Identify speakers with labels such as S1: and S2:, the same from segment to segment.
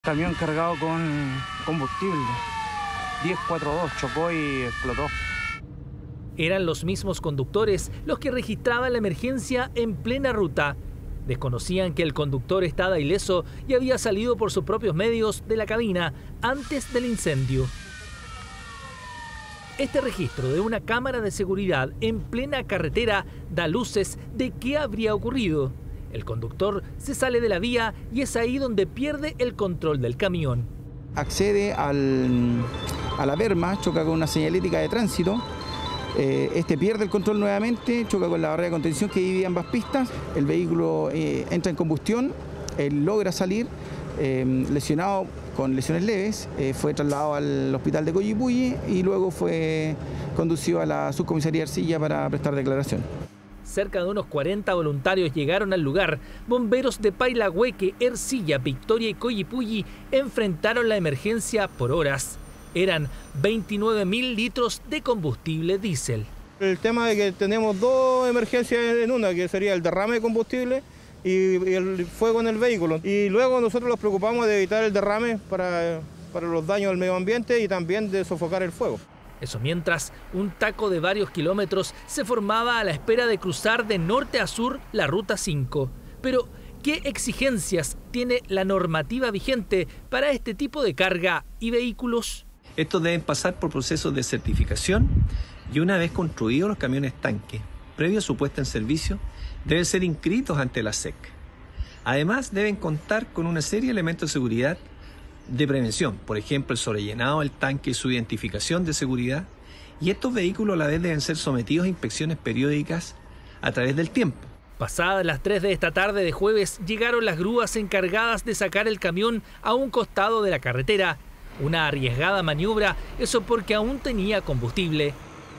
S1: Camión cargado con combustible. 1042 chocó y explotó.
S2: Eran los mismos conductores los que registraban la emergencia en plena ruta. Desconocían que el conductor estaba ileso y había salido por sus propios medios de la cabina antes del incendio. Este registro de una cámara de seguridad en plena carretera da luces de qué habría ocurrido. El conductor se sale de la vía y es ahí donde pierde el control del camión.
S3: Accede a la berma, choca con una señalética de tránsito. Este pierde el control nuevamente, choca con la barrera de contención que divide ambas pistas. El vehículo entra en combustión, él logra salir lesionado con lesiones leves. Fue trasladado al hospital de Coyipulli y luego fue conducido a la subcomisaría de Ercilla para prestar declaración.
S2: Cerca de unos 40 voluntarios llegaron al lugar. Bomberos de Pailagüeque, Ercilla, Victoria y Coyipulli enfrentaron la emergencia por horas. Eran 29.000 litros de combustible diésel.
S4: El tema de que tenemos dos emergencias en una, que sería el derrame de combustible y el fuego en el vehículo. Y luego nosotros nos preocupamos de evitar el derrame para los daños al medio ambiente y también de sofocar el fuego.
S2: Eso mientras, un taco de varios kilómetros se formaba a la espera de cruzar de norte a sur la Ruta 5. Pero, ¿qué exigencias tiene la normativa vigente para este tipo de carga y vehículos?
S5: Estos deben pasar por procesos de certificación y una vez construidos los camiones tanque, previo a su puesta en servicio, deben ser inscritos ante la SEC. Además, deben contar con una serie de elementos de seguridad de prevención, por ejemplo, el sobrellenado del tanque y su identificación de seguridad, y estos vehículos a la vez deben ser sometidos a inspecciones periódicas a través del tiempo.
S2: Pasadas las 3 de esta tarde de jueves, llegaron las grúas encargadas de sacar el camión a un costado de la carretera. Una arriesgada maniobra, eso porque aún tenía combustible.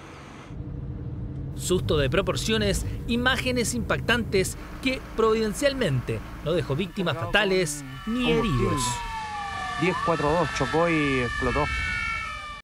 S2: Susto de proporciones, imágenes impactantes que providencialmente no dejó víctimas fatales ni heridos.
S1: 1042 chocó y explotó.